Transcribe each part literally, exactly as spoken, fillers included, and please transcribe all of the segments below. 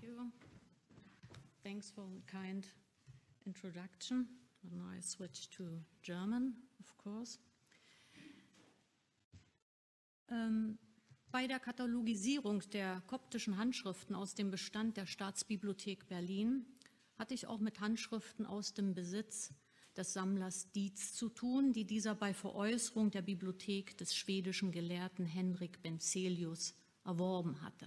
you. Thanks for the kind introduction. And now I switch to German, of course. Ähm, bei der Katalogisierung der koptischen Handschriften aus dem Bestand der Staatsbibliothek Berlin hatte ich auch mit Handschriften aus dem Besitz des Sammlers Dietz zu tun, die dieser bei Veräußerung der Bibliothek des schwedischen Gelehrten Henrik Benzelius erworben hatte.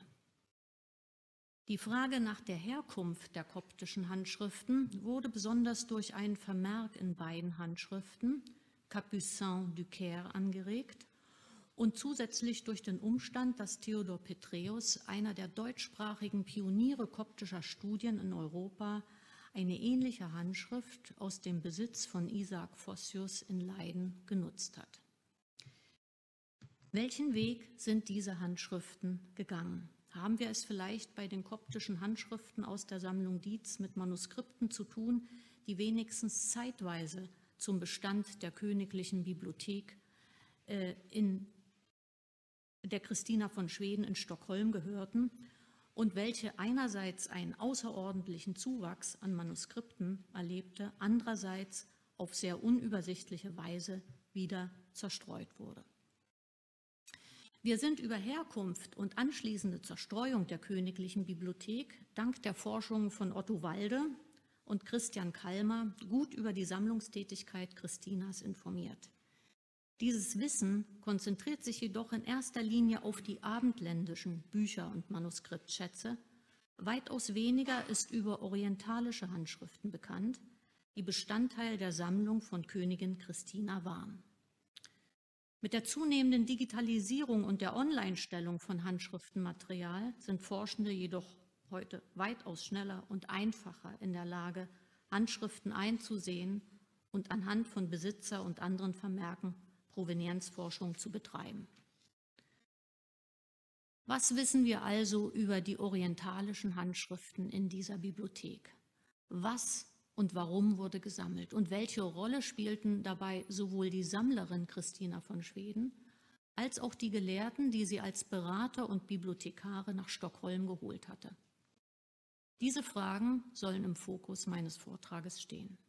Die Frage nach der Herkunft der koptischen Handschriften wurde besonders durch einen Vermerk in beiden Handschriften, Capucin du Caire, angeregt und zusätzlich durch den Umstand, dass Theodor Peträus, einer der deutschsprachigen Pioniere koptischer Studien in Europa, eine ähnliche Handschrift aus dem Besitz von Isaac Vossius in Leiden genutzt hat. Welchen Weg sind diese Handschriften gegangen? Haben wir es vielleicht bei den koptischen Handschriften aus der Sammlung Dietz mit Manuskripten zu tun, die wenigstens zeitweise zum Bestand der Königlichen Bibliothek äh, in der Christina von Schweden in Stockholm gehörten und welche einerseits einen außerordentlichen Zuwachs an Manuskripten erlebte, andererseits auf sehr unübersichtliche Weise wieder zerstreut wurde. Wir sind über Herkunft und anschließende Zerstreuung der Königlichen Bibliothek dank der Forschungen von Otto Walde und Christian Kalmer gut über die Sammlungstätigkeit Christinas informiert. Dieses Wissen konzentriert sich jedoch in erster Linie auf die abendländischen Bücher und Manuskriptschätze. Weitaus weniger ist über orientalische Handschriften bekannt, die Bestandteil der Sammlung von Königin Christina waren. Mit der zunehmenden Digitalisierung und der Online-Stellung von Handschriftenmaterial sind Forschende jedoch heute weitaus schneller und einfacher in der Lage, Handschriften einzusehen und anhand von Besitzer und anderen Vermerken Provenienzforschung zu betreiben. Was wissen wir also über die orientalischen Handschriften in dieser Bibliothek? Was und warum wurde gesammelt? Und welche Rolle spielten dabei sowohl die Sammlerin Christina von Schweden als auch die Gelehrten, die sie als Berater und Bibliothekare nach Stockholm geholt hatte? Diese Fragen sollen im Fokus meines Vortrages stehen.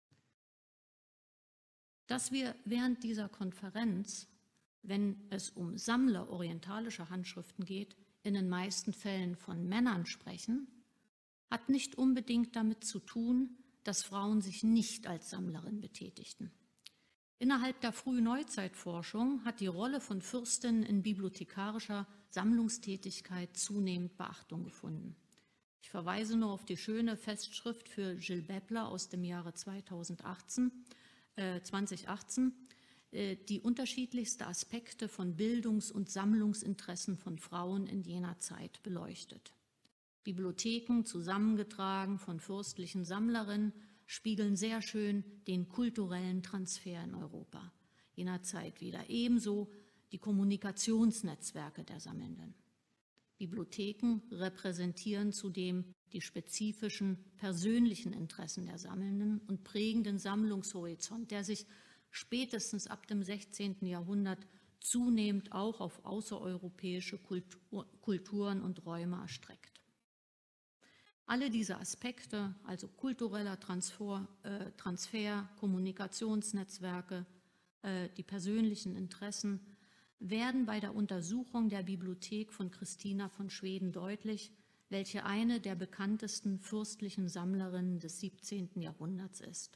Dass wir während dieser Konferenz, wenn es um Sammler orientalischer Handschriften geht, in den meisten Fällen von Männern sprechen, hat nicht unbedingt damit zu tun, dass Frauen sich nicht als Sammlerin betätigten. Innerhalb der Frühneuzeitforschung hat die Rolle von Fürstinnen in bibliothekarischer Sammlungstätigkeit zunehmend Beachtung gefunden. Ich verweise nur auf die schöne Festschrift für Gilles Bepler aus dem Jahre zweitausendachtzehn, äh, zweitausendachtzehn, äh, die unterschiedlichste Aspekte von Bildungs- und Sammlungsinteressen von Frauen in jener Zeit beleuchtet. Bibliotheken, zusammengetragen von fürstlichen Sammlerinnen, spiegeln sehr schön den kulturellen Transfer in Europa jener Zeit wider, ebenso die Kommunikationsnetzwerke der Sammelnden. Bibliotheken repräsentieren zudem die spezifischen persönlichen Interessen der Sammelnden und prägen den Sammlungshorizont, der sich spätestens ab dem sechzehnten Jahrhundert zunehmend auch auf außereuropäische Kultur, Kulturen und Räume erstreckt. Alle diese Aspekte, also kultureller Transfer, äh, Transfer Kommunikationsnetzwerke, äh, die persönlichen Interessen, werden bei der Untersuchung der Bibliothek von Christina von Schweden deutlich, welche eine der bekanntesten fürstlichen Sammlerinnen des siebzehnten Jahrhunderts ist.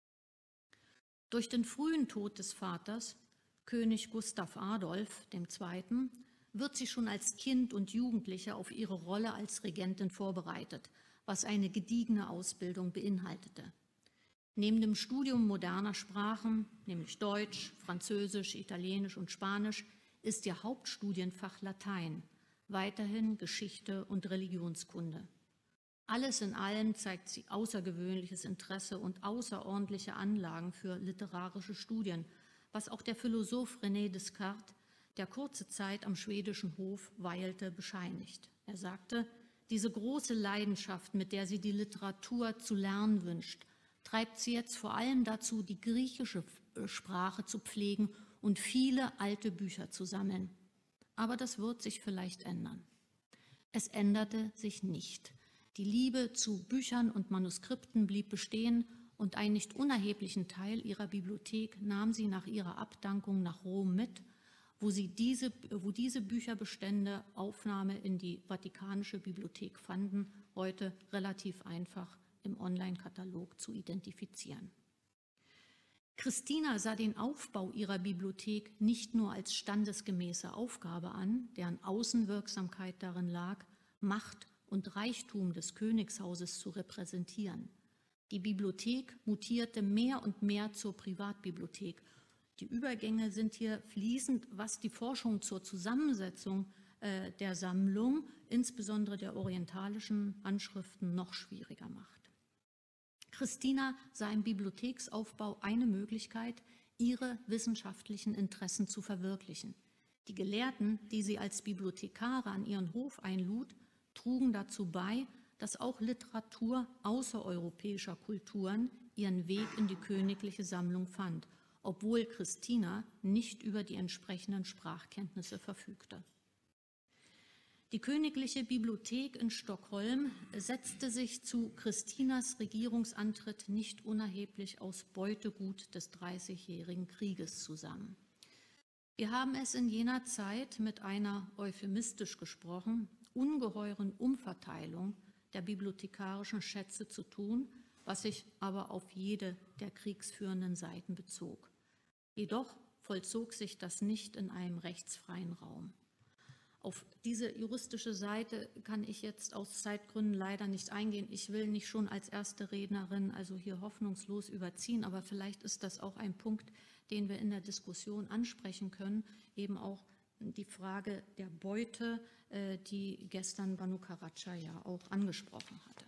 Durch den frühen Tod des Vaters, König Gustav Adolf der Zweite., wird sie schon als Kind und Jugendliche auf ihre Rolle als Regentin vorbereitet, was eine gediegene Ausbildung beinhaltete. Neben dem Studium moderner Sprachen, nämlich Deutsch, Französisch, Italienisch und Spanisch, ist ihr Hauptstudienfach Latein, weiterhin Geschichte und Religionskunde. Alles in allem zeigt sie außergewöhnliches Interesse und außerordentliche Anlagen für literarische Studien, was auch der Philosoph René Descartes, der kurze Zeit am schwedischen Hof weilte, bescheinigt. Er sagte, diese große Leidenschaft, mit der sie die Literatur zu lernen wünscht, treibt sie jetzt vor allem dazu, die griechische Sprache zu pflegen und viele alte Bücher zu sammeln. Aber das wird sich vielleicht ändern. Es änderte sich nicht, Die Liebe zu Büchern und Manuskripten blieb bestehen und einen nicht unerheblichen Teil ihrer Bibliothek nahm sie nach ihrer Abdankung nach Rom mit, wo, sie diese, wo diese Bücherbestände Aufnahme in die Vatikanische Bibliothek fanden, heute relativ einfach im Online-Katalog zu identifizieren. Christina sah den Aufbau ihrer Bibliothek nicht nur als standesgemäße Aufgabe an, deren Außenwirksamkeit darin lag, Macht und Reichtum des Königshauses zu repräsentieren. Die Bibliothek mutierte mehr und mehr zur Privatbibliothek. Die Übergänge sind hier fließend, was die Forschung zur Zusammensetzung äh, der Sammlung, insbesondere der orientalischen Handschriften, noch schwieriger macht. Christina sah im Bibliotheksaufbau eine Möglichkeit, ihre wissenschaftlichen Interessen zu verwirklichen. Die Gelehrten, die sie als Bibliothekare an ihren Hof einlud, trugen dazu bei, dass auch Literatur außereuropäischer Kulturen ihren Weg in die königliche Sammlung fand, obwohl Christina nicht über die entsprechenden Sprachkenntnisse verfügte. Die Königliche Bibliothek in Stockholm setzte sich zu Christinas Regierungsantritt nicht unerheblich aus Beutegut des Dreißigjährigen Krieges zusammen. Wir haben es in jener Zeit mit einer, euphemistisch gesprochen, ungeheuren Umverteilung der bibliothekarischen Schätze zu tun, was sich aber auf jede der kriegsführenden Seiten bezog. Jedoch vollzog sich das nicht in einem rechtsfreien Raum. Auf diese juristische Seite kann ich jetzt aus Zeitgründen leider nicht eingehen. Ich will nicht schon als erste Rednerin also hier hoffnungslos überziehen, aber vielleicht ist das auch ein Punkt, den wir in der Diskussion ansprechen können, eben auch die Frage der Beute, die gestern Banu Karaca ja auch angesprochen hatte.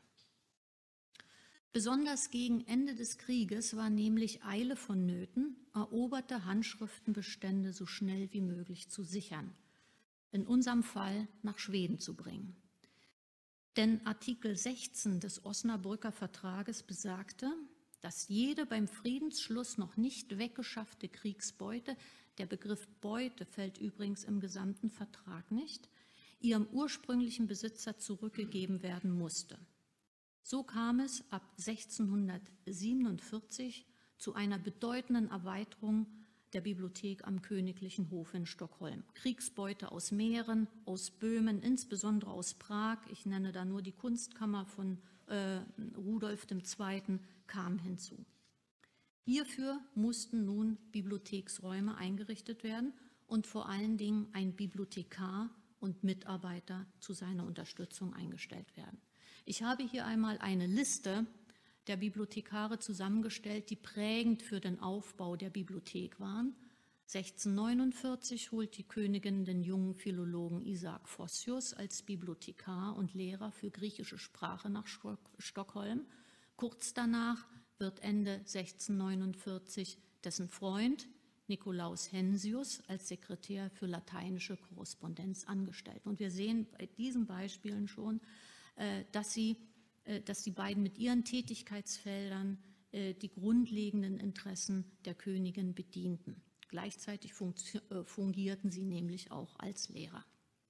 Besonders gegen Ende des Krieges war nämlich Eile vonnöten, eroberte Handschriftenbestände so schnell wie möglich zu sichern, in unserem Fall nach Schweden zu bringen. Denn Artikel sechzehn des Osnabrücker Vertrages besagte, dass jede beim Friedensschluss noch nicht weggeschaffte Kriegsbeute, der Begriff Beute fällt übrigens im gesamten Vertrag nicht, ihrem ursprünglichen Besitzer zurückgegeben werden musste. So kam es ab sechzehnhundertsiebenundvierzig zu einer bedeutenden Erweiterung der Bibliothek am Königlichen Hof in Stockholm. Kriegsbeute aus Mähren, aus Böhmen, insbesondere aus Prag, ich nenne da nur die Kunstkammer von äh, Rudolf der Zweite, kam hinzu. Hierfür mussten nun Bibliotheksräume eingerichtet werden und vor allen Dingen ein Bibliothekar und Mitarbeiter zu seiner Unterstützung eingestellt werden. Ich habe hier einmal eine Liste der Bibliothekare zusammengestellt, die prägend für den Aufbau der Bibliothek waren. sechzehnhundertneunundvierzig holt die Königin den jungen Philologen Isaac Vossius als Bibliothekar und Lehrer für griechische Sprache nach Stockholm. Kurz danach wird Ende sechzehnhundertneunundvierzig dessen Freund Nikolaus Hensius als Sekretär für lateinische Korrespondenz angestellt. Und wir sehen bei diesen Beispielen schon, dass sie dass die beiden mit ihren Tätigkeitsfeldern die grundlegenden Interessen der Königin bedienten. Gleichzeitig fungierten sie nämlich auch als Lehrer.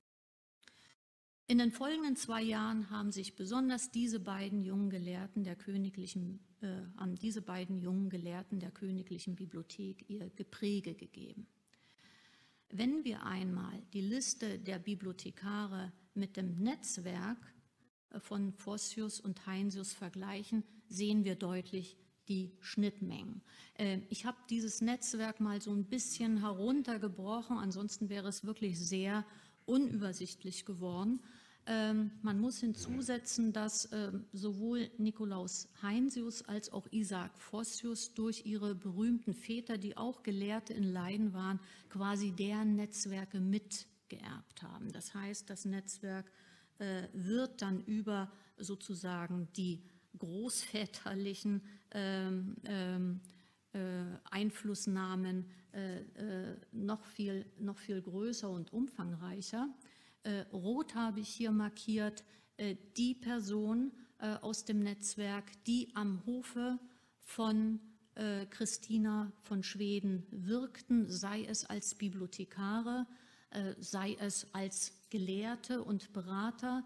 In den folgenden zwei Jahren haben sich besonders diese beiden jungen Gelehrten der königlichen, äh, an diese beiden jungen Gelehrten der Königlichen Bibliothek ihr Gepräge gegeben. Wenn wir einmal die Liste der Bibliothekare mit dem Netzwerk von Vossius und Heinsius vergleichen, sehen wir deutlich die Schnittmengen. Ich habe dieses Netzwerk mal so ein bisschen heruntergebrochen, ansonsten wäre es wirklich sehr unübersichtlich geworden. Man muss hinzusetzen, dass sowohl Nikolaus Heinsius als auch Isaac Vossius durch ihre berühmten Väter, die auch Gelehrte in Leiden waren, quasi deren Netzwerke mitgeerbt haben. Das heißt, das Netzwerk wird dann über sozusagen die großväterlichen ähm, ähm, äh, Einflussnahmen äh, äh, noch viel, noch viel größer und umfangreicher. Äh, rot habe ich hier markiert äh, die Person äh, aus dem Netzwerk, die am Hofe von äh, Christina von Schweden wirkten, sei es als Bibliothekare, sei es als Gelehrte und Berater.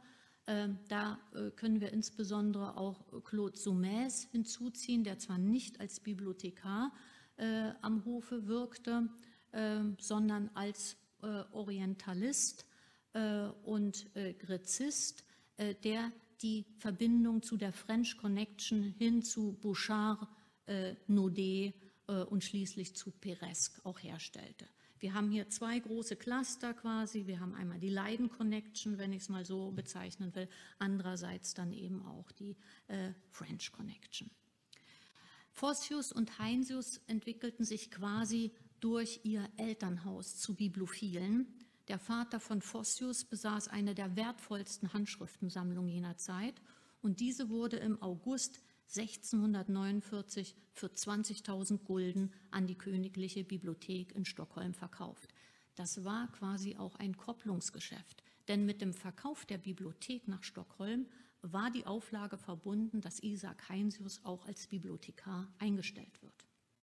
Da können wir insbesondere auch Claude Saumaise hinzuziehen, der zwar nicht als Bibliothekar am Hofe wirkte, sondern als Orientalist und Gräzist, der die Verbindung zu der French Connection hin zu Bouchard, Naudet und schließlich zu Peiresc auch herstellte. Wir haben hier zwei große Cluster quasi. Wir haben einmal die Leiden Connection, wenn ich es mal so bezeichnen will, andererseits dann eben auch die äh, French Connection. Photius und Heinsius entwickelten sich quasi durch ihr Elternhaus zu Bibliophilen. Der Vater von Photius besaß eine der wertvollsten Handschriftensammlungen jener Zeit und diese wurde im August sechzehnhundertneunundvierzig für zwanzigtausend Gulden an die Königliche Bibliothek in Stockholm verkauft. Das war quasi auch ein Kopplungsgeschäft, denn mit dem Verkauf der Bibliothek nach Stockholm war die Auflage verbunden, dass Isaac Heinsius auch als Bibliothekar eingestellt wird.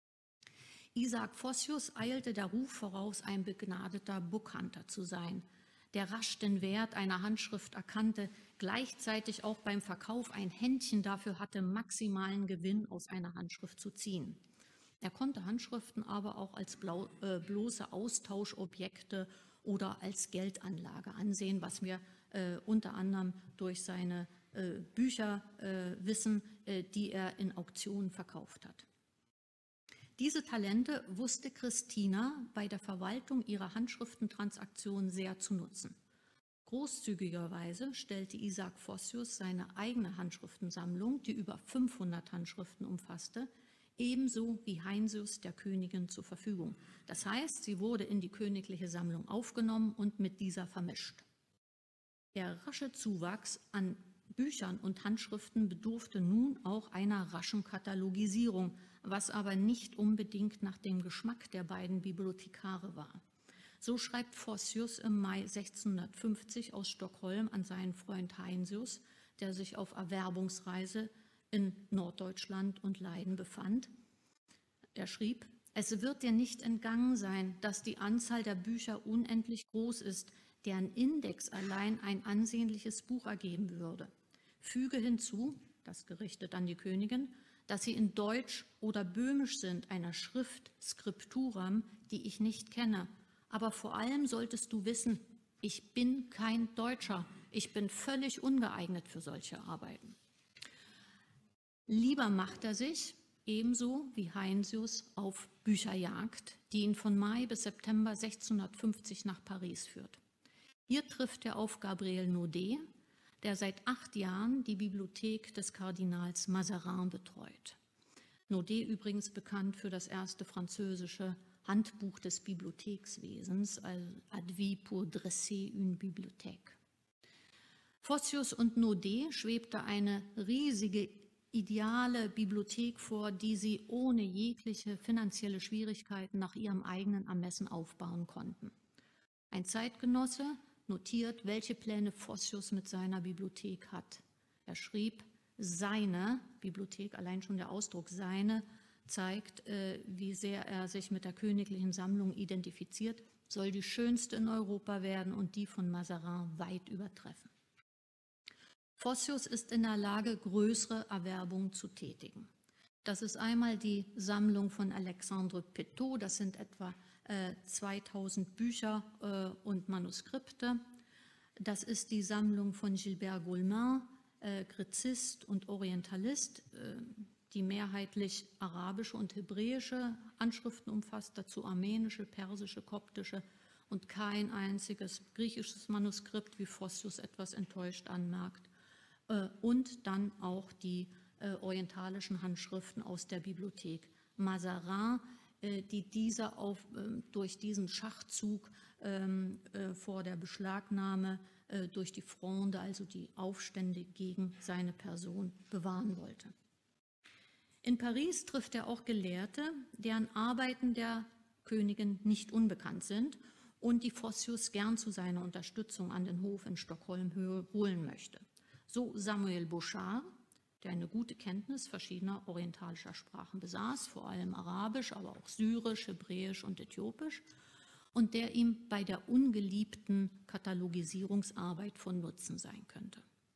Isaac Photius eilte der Ruf voraus, ein begnadeter Bookhunter zu sein, der rasch den Wert einer Handschrift erkannte, gleichzeitig auch beim Verkauf ein Händchen dafür hatte, maximalen Gewinn aus einer Handschrift zu ziehen. Er konnte Handschriften aber auch als blau, äh, bloße Austauschobjekte oder als Geldanlage ansehen, was wir äh, unter anderem durch seine äh, Bücher äh, wissen, äh, die er in Auktionen verkauft hat. Diese Talente wusste Christina bei der Verwaltung ihrer Handschriftentransaktionen sehr zu nutzen. Großzügigerweise stellte Isaac Photius seine eigene Handschriftensammlung, die über fünfhundert Handschriften umfasste, ebenso wie Heinsius der Königin zur Verfügung. Das heißt, sie wurde in die königliche Sammlung aufgenommen und mit dieser vermischt. Der rasche Zuwachs an Büchern und Handschriften bedurfte nun auch einer raschen Katalogisierung, was aber nicht unbedingt nach dem Geschmack der beiden Bibliothekare war. So schreibt Photius im Mai sechzehnhundertfünfzig aus Stockholm an seinen Freund Heinsius, der sich auf Erwerbungsreise in Norddeutschland und Leiden befand. Er schrieb: Es wird dir nicht entgangen sein, dass die Anzahl der Bücher unendlich groß ist, deren Index allein ein ansehnliches Buch ergeben würde. Füge hinzu, das gerichtet an die Königin, dass sie in Deutsch oder Böhmisch sind, einer Schrift Scripturam, die ich nicht kenne. Aber vor allem solltest du wissen, ich bin kein Deutscher, ich bin völlig ungeeignet für solche Arbeiten. Lieber macht er sich, ebenso wie Heinsius, auf Bücherjagd, die ihn von Mai bis September sechzehnhundertfünfzig nach Paris führt. Hier trifft er auf Gabriel Naudet, der seit acht Jahren die Bibliothek des Kardinals Mazarin betreut. Naudet übrigens bekannt für das erste französische Handbuch des Bibliothekswesens, Advis pour dresser une bibliothèque. Photius und Naudet schwebte eine riesige ideale Bibliothek vor, die sie ohne jegliche finanzielle Schwierigkeiten nach ihrem eigenen Ermessen aufbauen konnten. Ein Zeitgenosse notiert, welche Pläne Photius mit seiner Bibliothek hat. Er schrieb, seine Bibliothek, allein schon der Ausdruck seine, zeigt, äh, wie sehr er sich mit der königlichen Sammlung identifiziert, soll die schönste in Europa werden und die von Mazarin weit übertreffen. Photius ist in der Lage, größere Erwerbungen zu tätigen. Das ist einmal die Sammlung von Alexandre Pettot, das sind etwa äh, zweitausend Bücher äh, und Manuskripte. Das ist die Sammlung von Gilbert Goulmin, äh, Gräzist und Orientalist, äh, die mehrheitlich arabische und hebräische Handschriften umfasst, dazu armenische, persische, koptische und kein einziges griechisches Manuskript, wie Photius etwas enttäuscht anmerkt. Äh, und dann auch die äh, orientalischen Handschriften aus der Bibliothek Mazarin, die dieser auf, durch diesen Schachzug ähm, äh, vor der Beschlagnahme äh, durch die Fronde, also die Aufstände gegen seine Person, bewahren wollte. In Paris trifft er auch Gelehrte, deren Arbeiten der Königin nicht unbekannt sind und die Photius gern zu seiner Unterstützung an den Hof in Stockholm holen möchte. So Samuel Bouchard, der eine gute Kenntnis verschiedener orientalischer Sprachen besaß, vor allem Arabisch, aber auch Syrisch, Hebräisch und Äthiopisch, und der ihm bei der ungeliebten Katalogisierungsarbeit von Nutzen sein könnte.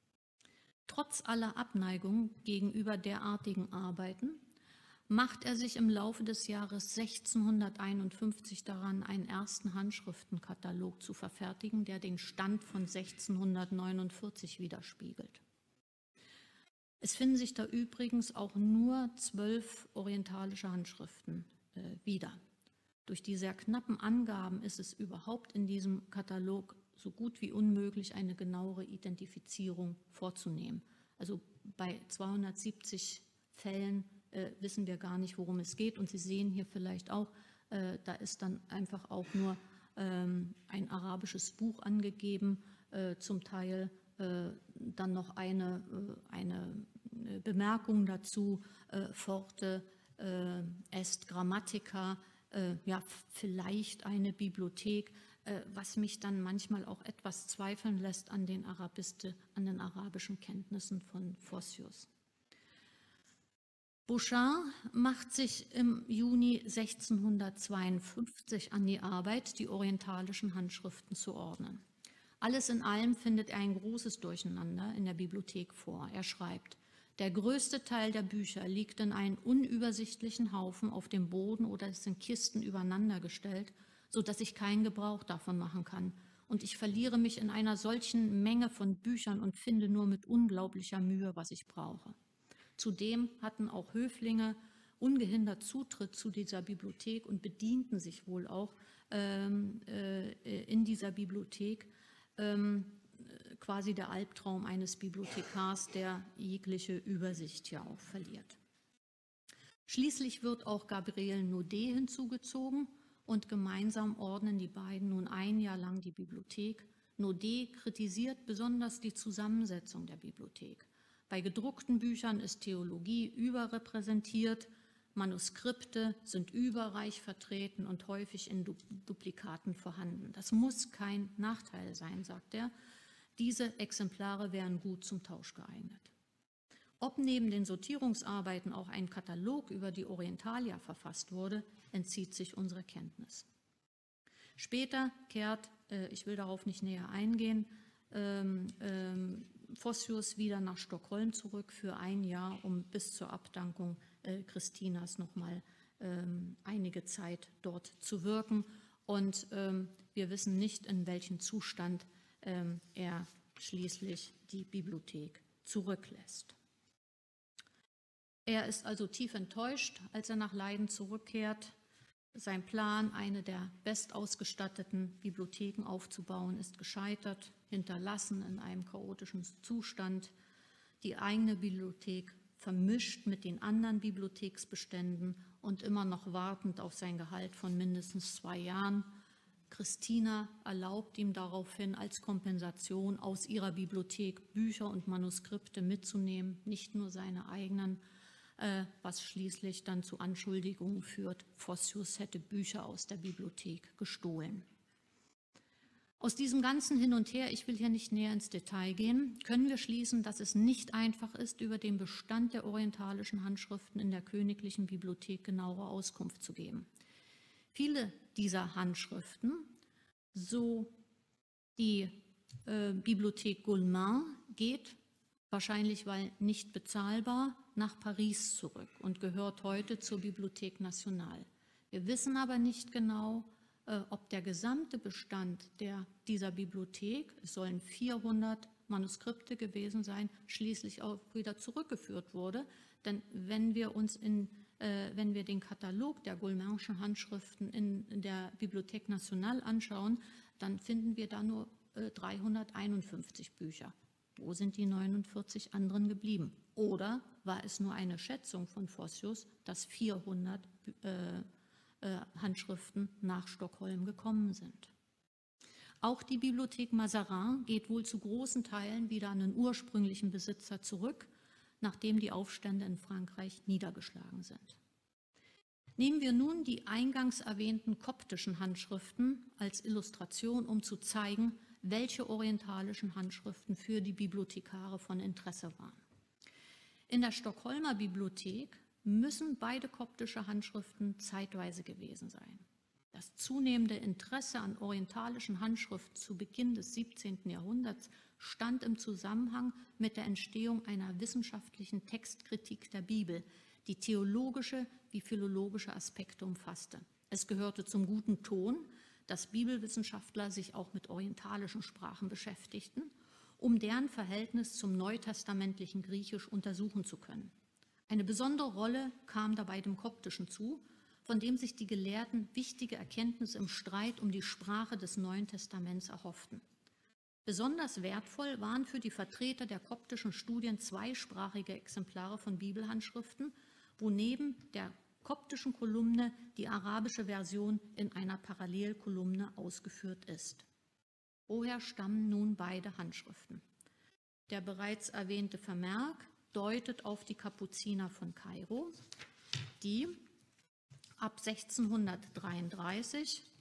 Trotz aller Abneigung gegenüber derartigen Arbeiten macht er sich im Laufe des Jahres sechzehnhunderteinundfünfzig daran, einen ersten Handschriftenkatalog zu verfertigen, der den Stand von sechzehnhundertneunundvierzig widerspiegelt. Es finden sich da übrigens auch nur zwölf orientalische Handschriften äh, wieder. Durch die sehr knappen Angaben ist es überhaupt in diesem Katalog so gut wie unmöglich, eine genauere Identifizierung vorzunehmen. Also bei zweihundertsiebzig Fällen äh, wissen wir gar nicht, worum es geht. Und Sie sehen hier vielleicht auch, äh, da ist dann einfach auch nur ähm, ein arabisches Buch angegeben, äh, zum Teil äh, dann noch eine, äh, eine Bemerkung dazu, äh, Forte äh, est Grammatica, äh, ja, vielleicht eine Bibliothek, äh, was mich dann manchmal auch etwas zweifeln lässt an den, Arabiste, an den arabischen Kenntnissen von Photius. Bouchard macht sich im Juni sechzehnhundertzweiundfünfzig an die Arbeit, die orientalischen Handschriften zu ordnen. Alles in allem findet er ein großes Durcheinander in der Bibliothek vor. Er schreibt: Der größte Teil der Bücher liegt in einen unübersichtlichen Haufen auf dem Boden oder ist in Kisten übereinander gestellt, sodass ich keinen Gebrauch davon machen kann. Und ich verliere mich in einer solchen Menge von Büchern und finde nur mit unglaublicher Mühe, was ich brauche. Zudem hatten auch Höflinge ungehindert Zutritt zu dieser Bibliothek und bedienten sich wohl auch ähm, äh, in dieser Bibliothek. Ähm, quasi der Albtraum eines Bibliothekars, der jegliche Übersicht hier auch verliert. Schließlich wird auch Gabriel Naudet hinzugezogen und gemeinsam ordnen die beiden nun ein Jahr lang die Bibliothek. Naudet kritisiert besonders die Zusammensetzung der Bibliothek. Bei gedruckten Büchern ist Theologie überrepräsentiert, Manuskripte sind überreich vertreten und häufig in Duplikaten vorhanden. Das muss kein Nachteil sein, sagt er. Diese Exemplare wären gut zum Tausch geeignet. Ob neben den Sortierungsarbeiten auch ein Katalog über die Orientalia verfasst wurde, entzieht sich unserer Kenntnis. Später kehrt, äh, ich will darauf nicht näher eingehen, ähm, ähm, Photius wieder nach Stockholm zurück für ein Jahr, um bis zur Abdankung äh, Christinas nochmal ähm, einige Zeit dort zu wirken. Und ähm, wir wissen nicht, in welchem Zustand ähm, er schließlich die Bibliothek zurücklässt. Er ist also tief enttäuscht, als er nach Leiden zurückkehrt. Sein Plan, eine der bestausgestatteten Bibliotheken aufzubauen, ist gescheitert, hinterlassen in einem chaotischen Zustand. Die eigene Bibliothek vermischt mit den anderen Bibliotheksbeständen und immer noch wartend auf sein Gehalt von mindestens zwei Jahren. Christina erlaubt ihm daraufhin als Kompensation aus ihrer Bibliothek Bücher und Manuskripte mitzunehmen, nicht nur seine eigenen, was schließlich dann zu Anschuldigungen führt, Photius hätte Bücher aus der Bibliothek gestohlen. Aus diesem ganzen Hin und Her, ich will hier nicht näher ins Detail gehen, können wir schließen, dass es nicht einfach ist, über den Bestand der orientalischen Handschriften in der Königlichen Bibliothek genauere Auskunft zu geben. Viele dieser Handschriften, so die äh, Bibliothek Guillemin, geht wahrscheinlich, weil nicht bezahlbar, nach Paris zurück und gehört heute zur Bibliothèque Nationale. Wir wissen aber nicht genau, äh, ob der gesamte Bestand der, dieser Bibliothek, es sollen vierhundert Manuskripte gewesen sein, schließlich auch wieder zurückgeführt wurde. Denn wenn wir uns in, äh, wenn wir den Katalog der Guilleminschen Handschriften in, in der Bibliothèque Nationale anschauen, dann finden wir da nur äh, dreihunderteinundfünfzig Bücher. Wo sind die neunundvierzig anderen geblieben? Oder war es nur eine Schätzung von Photius, dass vierhundert äh, äh, Handschriften nach Stockholm gekommen sind? Auch die Bibliothek Mazarin geht wohl zu großen Teilen wieder an den ursprünglichen Besitzer zurück, nachdem die Aufstände in Frankreich niedergeschlagen sind. Nehmen wir nun die eingangs erwähnten koptischen Handschriften als Illustration, um zu zeigen, welche orientalischen Handschriften für die Bibliothekare von Interesse waren. In der Stockholmer Bibliothek müssen beide koptische Handschriften zeitweise gewesen sein. Das zunehmende Interesse an orientalischen Handschriften zu Beginn des siebzehnten Jahrhunderts stand im Zusammenhang mit der Entstehung einer wissenschaftlichen Textkritik der Bibel, die theologische wie philologische Aspekte umfasste. Es gehörte zum guten Ton, dass Bibelwissenschaftler sich auch mit orientalischen Sprachen beschäftigten, um deren Verhältnis zum neutestamentlichen Griechisch untersuchen zu können. Eine besondere Rolle kam dabei dem Koptischen zu, von dem sich die Gelehrten wichtige Erkenntnisse im Streit um die Sprache des Neuen Testaments erhofften. Besonders wertvoll waren für die Vertreter der koptischen Studien zweisprachige Exemplare von Bibelhandschriften, wo neben der koptischen Kolumne die arabische Version in einer Parallelkolumne ausgeführt ist. Woher stammen nun beide Handschriften? Der bereits erwähnte Vermerk deutet auf die Kapuziner von Kairo, die ab sechzehnhundertdreiunddreißig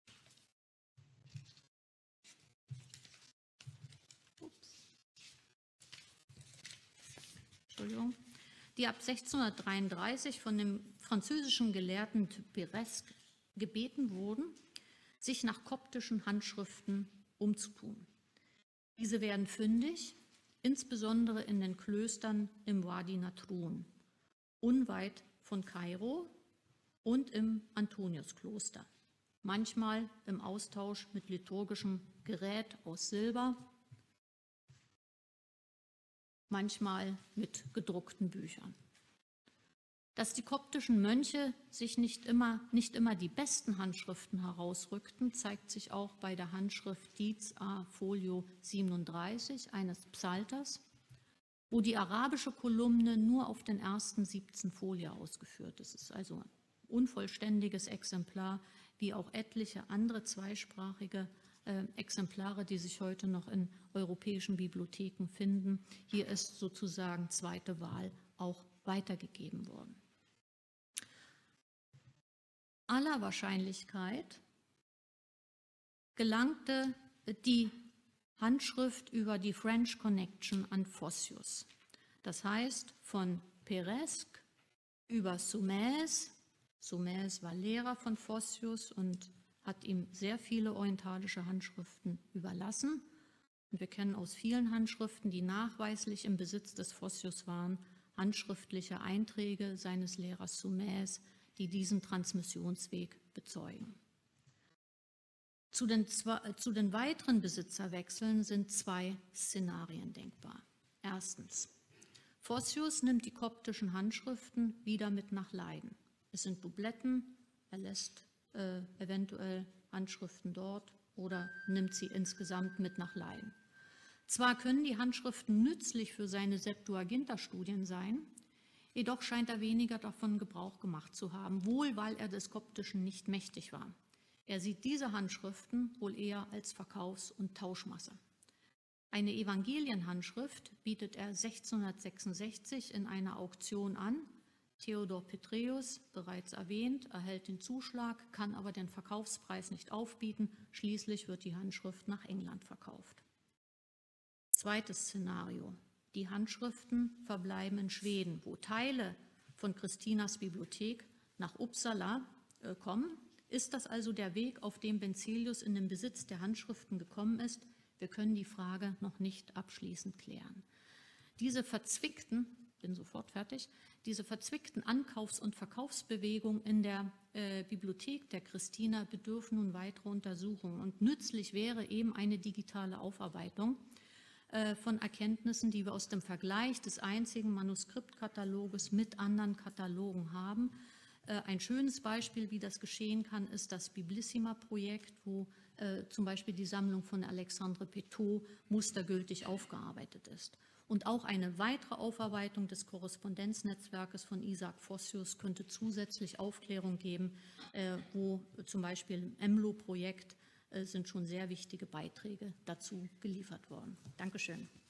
ups, Entschuldigung, die ab sechzehnhundertdreiunddreißig von dem französischen Gelehrten Peresque gebeten wurden, sich nach koptischen Handschriften umzutun. Diese werden fündig, insbesondere in den Klöstern im Wadi Natrun, unweit von Kairo, und im Antoniuskloster, manchmal im Austausch mit liturgischem Gerät aus Silber, manchmal mit gedruckten Büchern. Dass die koptischen Mönche sich nicht immer, nicht immer die besten Handschriften herausrückten, zeigt sich auch bei der Handschrift Dietz A Folio siebenunddreißig eines Psalters, wo die arabische Kolumne nur auf den ersten siebzehn Folie ausgeführt ist. Es ist also ein unvollständiges Exemplar, wie auch etliche andere zweisprachige äh, Exemplare, die sich heute noch in europäischen Bibliotheken finden. Hier ist sozusagen zweite Wahl auch weitergegeben worden. Aller Wahrscheinlichkeit gelangte die Handschrift über die French Connection an Photius. Das heißt, von Peresque über Saumaise. Saumaise war Lehrer von Photius und hat ihm sehr viele orientalische Handschriften überlassen. Und wir kennen aus vielen Handschriften, die nachweislich im Besitz des Photius waren, handschriftliche Einträge seines Lehrers Saumaise, die diesen Transmissionsweg bezeugen. Zu den, zwei, zu den weiteren Besitzerwechseln sind zwei Szenarien denkbar. Erstens, Photius nimmt die koptischen Handschriften wieder mit nach Leiden. Es sind Dubletten, er lässt äh, eventuell Handschriften dort oder nimmt sie insgesamt mit nach Leiden. Zwar können die Handschriften nützlich für seine Septuaginta-Studien sein, jedoch scheint er weniger davon Gebrauch gemacht zu haben, wohl weil er des Koptischen nicht mächtig war. Er sieht diese Handschriften wohl eher als Verkaufs- und Tauschmasse. Eine Evangelienhandschrift bietet er sechzehnhundertsechsundsechzig in einer Auktion an. Theodor Petreius, bereits erwähnt, erhält den Zuschlag, kann aber den Verkaufspreis nicht aufbieten. Schließlich wird die Handschrift nach England verkauft. Zweites Szenario. Die Handschriften verbleiben in Schweden, wo Teile von Christinas Bibliothek nach Uppsala äh, kommen. Ist das also der Weg, auf dem Benzelius in den Besitz der Handschriften gekommen ist? Wir können die Frage noch nicht abschließend klären. Diese verzwickten, bin sofort fertig, diese verzwickten Ankaufs- und Verkaufsbewegungen in der äh, Bibliothek der Christina bedürfen nun weiterer Untersuchungen. Und nützlich wäre eben eine digitale Aufarbeitung äh, von Erkenntnissen, die wir aus dem Vergleich des einzigen Manuskriptkataloges mit anderen Katalogen haben. Äh, ein schönes Beispiel, wie das geschehen kann, ist das Biblissima-Projekt, wo äh, zum Beispiel die Sammlung von Alexandre Petot mustergültig aufgearbeitet ist. Und auch eine weitere Aufarbeitung des Korrespondenznetzwerkes von Isaac Photius könnte zusätzlich Aufklärung geben, äh, wo zum Beispiel im E M L O-Projekt äh, sind schon sehr wichtige Beiträge dazu geliefert worden. Dankeschön.